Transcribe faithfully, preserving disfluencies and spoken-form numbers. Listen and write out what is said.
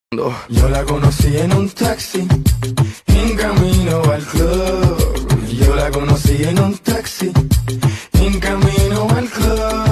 Yo la conocí en un taxi, en camino al club. Yo la conocí en un taxi, en camino al club.